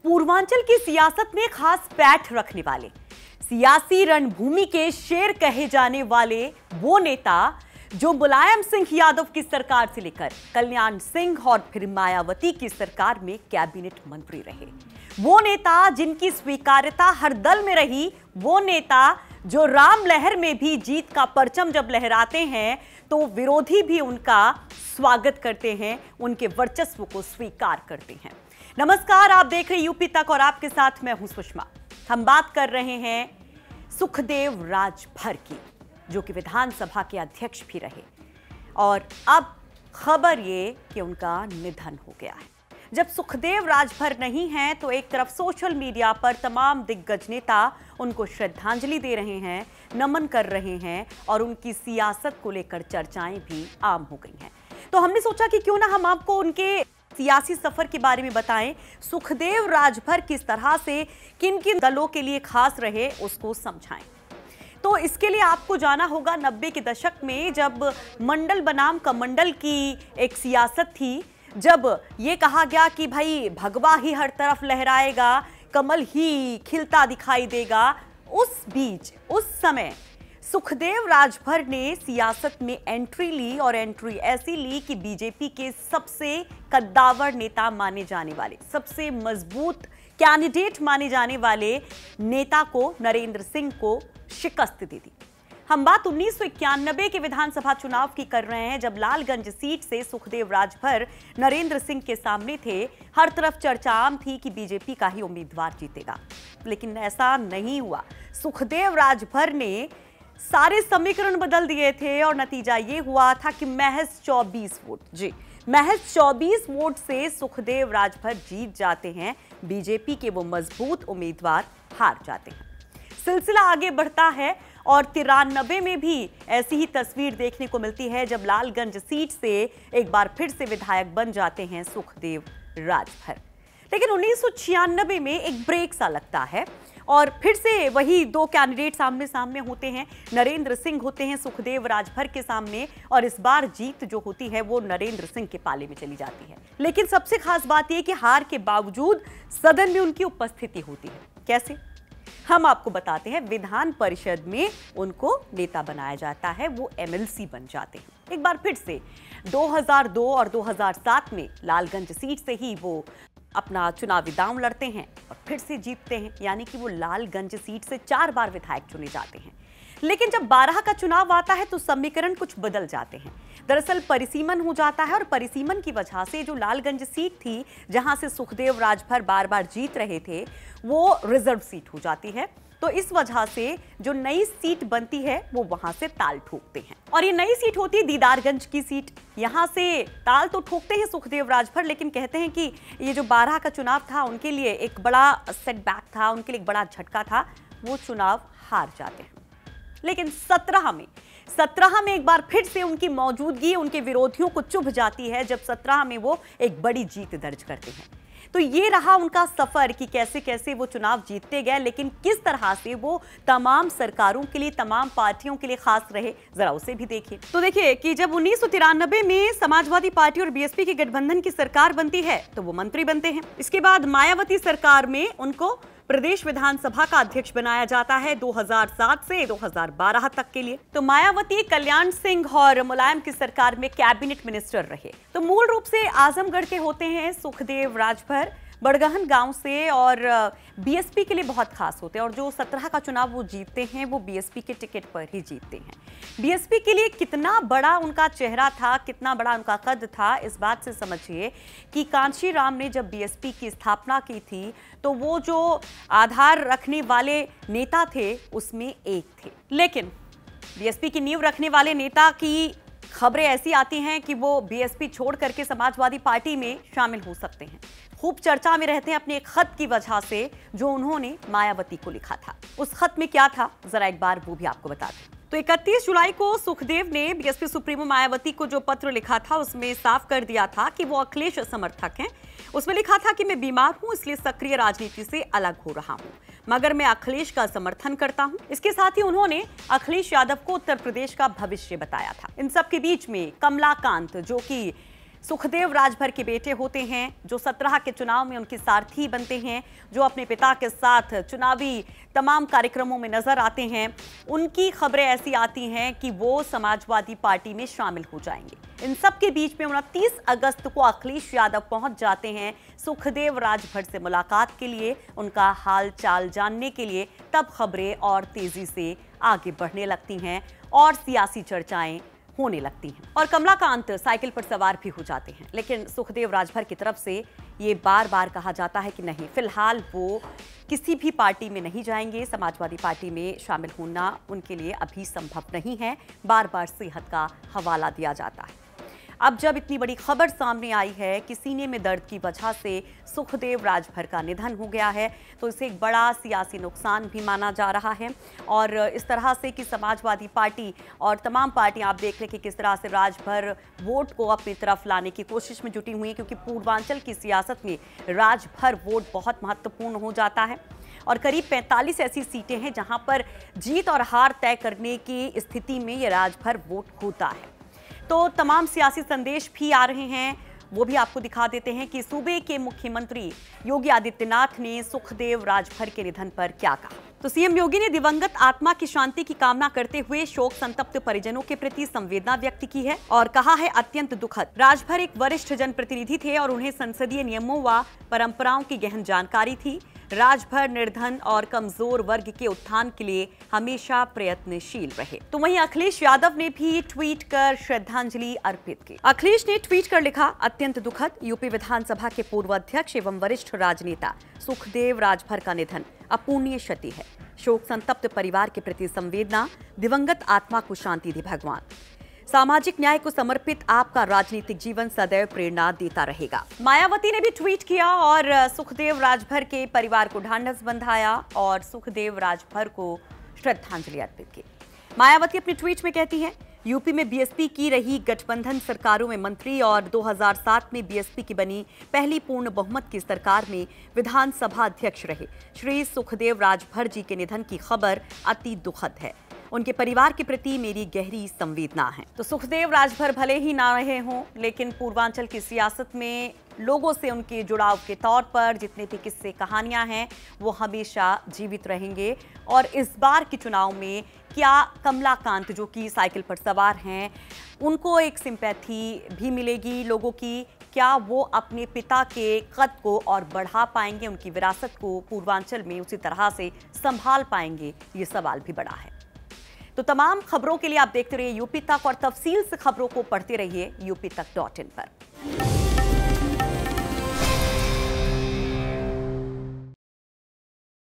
पूर्वांचल की सियासत में खास पैठ रखने वाले, सियासी रणभूमि के शेर कहे जाने वाले वो नेता जो मुलायम सिंह यादव की सरकार से लेकर कल्याण सिंह और फिर मायावती की सरकार में कैबिनेट मंत्री रहे, वो नेता जिनकी स्वीकार्यता हर दल में रही, वो नेता जो राम लहर में भी जीत का परचम जब लहराते हैं तो विरोधी भी उनका स्वागत करते हैं, उनके वर्चस्व को स्वीकार करते हैं। नमस्कार, आप देख रहे यूपी तक और आपके साथ मैं हूं सुषमा। हम बात कर रहे हैं सुखदेव राजभर की, जो कि विधानसभा के अध्यक्ष भी रहे और अब खबर ये कि उनका निधन हो गया है। जब सुखदेव राजभर नहीं हैं तो एक तरफ सोशल मीडिया पर तमाम दिग्गज नेता उनको श्रद्धांजलि दे रहे हैं, नमन कर रहे हैं और उनकी सियासत को लेकर चर्चाएं भी आम हो गई हैं। तो हमने सोचा कि क्यों ना हम आपको उनके सियासी सफर के बारे में बताएं, सुखदेव राजभर किस तरह से किन किन दलों के लिए खास रहे उसको समझाएं। तो इसके लिए आपको जाना होगा 90 के दशक में, जब मंडल बनाम कमंडल की एक सियासत थी, जब ये कहा गया कि भाई भगवा ही हर तरफ लहराएगा, कमल ही खिलता दिखाई देगा। उस बीच उस समय सुखदेव राजभर ने सियासत में एंट्री ली और एंट्री ऐसी ली कि बीजेपी के सबसे कद्दावर नेता माने जाने वाले, सबसे मजबूत कैंडिडेट माने जाने वाले नेता को, नरेंद्र सिंह को शिकस्त दे दी। हम बात 1991 के विधानसभा चुनाव की कर रहे हैं, जब लालगंज सीट से सुखदेव राजभर नरेंद्र सिंह के सामने थे। हर तरफ चर्चा आम थी कि बीजेपी का ही उम्मीदवार जीतेगा, लेकिन ऐसा नहीं हुआ। सुखदेव राजभर ने सारे समीकरण बदल दिए थे और नतीजा ये हुआ था कि महज 24 वोट, जी महज 24 वोट से सुखदेव राजभर जीत जाते हैं, बीजेपी के वो मजबूत उम्मीदवार हार जाते हैं। सिलसिला आगे बढ़ता है और 93 में भी ऐसी ही तस्वीर देखने को मिलती है, जब लालगंज सीट से एक बार फिर से विधायक बन जाते हैं सुखदेव राजभर। लेकिन 1996 में एक ब्रेक सा लगता है और फिर से वही दो कैंडिडेट सामने सामने होते हैं। नरेंद्र सिंह होते हैं सुखदेव राजभर के सामने और इस बार जीत जो होती है वो नरेंद्र सिंह के पाले में चली जाती है। लेकिन सबसे खास बात यह कि हार के बावजूद सदन में उनकी उपस्थिति होती है। कैसे, हम आपको बताते हैं। विधान परिषद में उनको नेता बनाया जाता है, वो एमएलसी बन जाते हैं। एक बार फिर से 2002 और 2007 में लालगंज सीट से ही वो अपना चुनावी दांव लड़ते हैं और फिर से जीतते हैं, यानी कि वो लालगंज सीट से 4 बार विधायक चुने जाते हैं। लेकिन जब 12 का चुनाव आता है तो समीकरण कुछ बदल जाते हैं। दरअसल परिसीमन हो जाता है और परिसीमन की वजह से जो लालगंज सीट थी, जहां से सुखदेव राजभर बार बार जीत रहे थे, वो रिजर्व सीट हो जाती है। तो इस वजह से जो नई सीट बनती है वो वहां से ताल ठोकते हैं और ये नई सीट होती है दीदारगंज की सीट। यहां से ताल तो ठोकते हैं सुखदेव राजभर, लेकिन कहते हैं कि ये जो 12 का चुनाव था उनके लिए एक बड़ा सेटबैक था, उनके लिए एक बड़ा झटका था, वो चुनाव हार जाते हैं। लेकिन 17 में एक बार फिर से उनकी मौजूदगी उनके विरोधियों को चुभ जाती है, जब 17 में वो एक बड़ी जीत दर्ज करते हैं। तो ये रहा उनका सफर कि कैसे कैसे वो चुनाव जीतते गए, लेकिन किस तरह से वो तमाम सरकारों के लिए, तमाम पार्टियों के लिए खास रहे, जरा उसे भी देखिए। तो देखिए कि जब 1993 में समाजवादी पार्टी और बीएसपी की गठबंधन की सरकार बनती है तो वो मंत्री बनते हैं। इसके बाद मायावती सरकार में उनको प्रदेश विधानसभा का अध्यक्ष बनाया जाता है 2007 से 2012 तक के लिए। तो मायावती कल्याण सिंह और मुलायम की सरकार में कैबिनेट मिनिस्टर रहे। तो मूल रूप से आजमगढ़ के होते हैं सुखदेव राजभर, बड़गहन गांव से, और बीएसपी के लिए बहुत खास होते हैं और जो 17 का चुनाव वो जीतते हैं वो बीएसपी के टिकट पर ही जीतते हैं। बीएसपी के लिए कितना बड़ा उनका चेहरा था, कितना बड़ा उनका कद था, इस बात से समझिए कि कांशीराम ने जब बीएसपी की स्थापना की थी तो वो जो आधार रखने वाले नेता थे उसमें एक थे। लेकिन बीएसपी की नींव रखने वाले नेता की खबरें ऐसी आती हैं कि वो बीएसपी छोड़ करके समाजवादी पार्टी में शामिल हो सकते हैं। खूब चर्चा में रहते हैं अपने एक खत की वजह से जो उन्होंने मायावती को लिखा था। उस खत में क्या था, जरा एक बार वो भी आपको बता दें। तो 31 जुलाई को सुखदेव ने बीएसपी सुप्रीमो मायावती को जो पत्र लिखा था उसमें साफ कर दिया था कि वो अखिलेश समर्थक हैं। उसमें लिखा था कि मैं बीमार हूं, इसलिए सक्रिय राजनीति से अलग हो रहा हूं, मगर मैं अखिलेश का समर्थन करता हूं। इसके साथ ही उन्होंने अखिलेश यादव को उत्तर प्रदेश का भविष्य बताया था। इन सब के बीच में कमलाकांत, जो कि सुखदेव राजभर के बेटे होते हैं, जो 17 के चुनाव में उनके सारथी बनते हैं, जो अपने पिता के साथ चुनावी तमाम कार्यक्रमों में नजर आते हैं। उनकी खबरें ऐसी आती हैं कि वो समाजवादी पार्टी में शामिल हो जाएंगे। इन सब के बीच में 29 अगस्त को अखिलेश यादव पहुंच जाते हैं सुखदेव राजभर से मुलाकात के लिए, उनका हाल चाल जानने के लिए। तब खबरें और तेजी से आगे बढ़ने लगती हैं और सियासी चर्चाएं होने लगती हैं। और कमलाकांत साइकिल पर सवार भी हो जाते हैं, लेकिन सुखदेव राजभर की तरफ से ये बार बार कहा जाता है कि नहीं, फिलहाल वो किसी भी पार्टी में नहीं जाएंगे, समाजवादी पार्टी में शामिल होना उनके लिए अभी संभव नहीं है। बार बार सेहत का हवाला दिया जाता है। अब जब इतनी बड़ी खबर सामने आई है कि सीने में दर्द की वजह से सुखदेव राजभर का निधन हो गया है, तो इसे एक बड़ा सियासी नुकसान भी माना जा रहा है। और इस तरह से कि समाजवादी पार्टी और तमाम पार्टियां आप देख लें कि किस तरह से राजभर वोट को अपनी तरफ लाने की कोशिश में जुटी हुई हैं, क्योंकि पूर्वांचल की सियासत में राजभर वोट बहुत महत्वपूर्ण हो जाता है। और करीब 45 ऐसी सीटें हैं जहां पर जीत और हार तय करने की स्थिति में ये राजभर वोट होता है। तो तमाम सियासी संदेश भी आ रहे हैं, वो भी आपको दिखा देते हैं कि सूबे के मुख्यमंत्री योगी आदित्यनाथ ने सुखदेव राजभर के निधन पर क्या कहा। तो सीएम योगी ने दिवंगत आत्मा की शांति की कामना करते हुए शोक संतप्त परिजनों के प्रति संवेदना व्यक्त की है और कहा है अत्यंत दुखद। राजभर एक वरिष्ठ जनप्रतिनिधि थे और उन्हें संसदीय नियमों व परंपराओं की गहन जानकारी थी। राजभर निर्धन और कमजोर वर्ग के उत्थान के लिए हमेशा प्रयत्नशील रहे। तो वहीं अखिलेश यादव ने भी ट्वीट कर श्रद्धांजलि अर्पित की। अखिलेश ने ट्वीट कर लिखा, अत्यंत दुखद, यूपी विधानसभा के पूर्व अध्यक्ष एवं वरिष्ठ राजनेता सुखदेव राजभर का निधन अपूर्णीय क्षति है। शोक संतप्त परिवार के प्रति संवेदना, दिवंगत आत्मा को शांति दे भगवान। सामाजिक न्याय को समर्पित आपका राजनीतिक जीवन सदैव प्रेरणा देता रहेगा। मायावती ने भी ट्वीट किया और सुखदेव राजभर के परिवार को ढांढस बंधाया और सुखदेव राजभर को श्रद्धांजलि अर्पित की। मायावती अपने ट्वीट में कहती हैं, यूपी में बीएसपी की रही गठबंधन सरकारों में मंत्री और 2007 में बीएसपी की बनी पहली पूर्ण बहुमत की सरकार में विधानसभा अध्यक्ष रहे श्री सुखदेव राजभर जी के निधन की खबर अति दुखद है। उनके परिवार के प्रति मेरी गहरी संवेदना है। तो सुखदेव राजभर भले ही ना रहे हों, लेकिन पूर्वांचल की सियासत में लोगों से उनके जुड़ाव के तौर पर जितने भी किस्से कहानियां हैं वो हमेशा जीवित रहेंगे। और इस बार के चुनाव में क्या कमलाकांत, जो कि साइकिल पर सवार हैं, उनको एक सिंपैथी भी मिलेगी लोगों की? क्या वो अपने पिता के कद को और बढ़ा पाएंगे, उनकी विरासत को पूर्वांचल में उसी तरह से संभाल पाएंगे? ये सवाल भी बड़ा है। तो तमाम खबरों के लिए आप देखते रहिए यूपी तक और तफसील से खबरों को पढ़ते रहिए UP तक.in पर।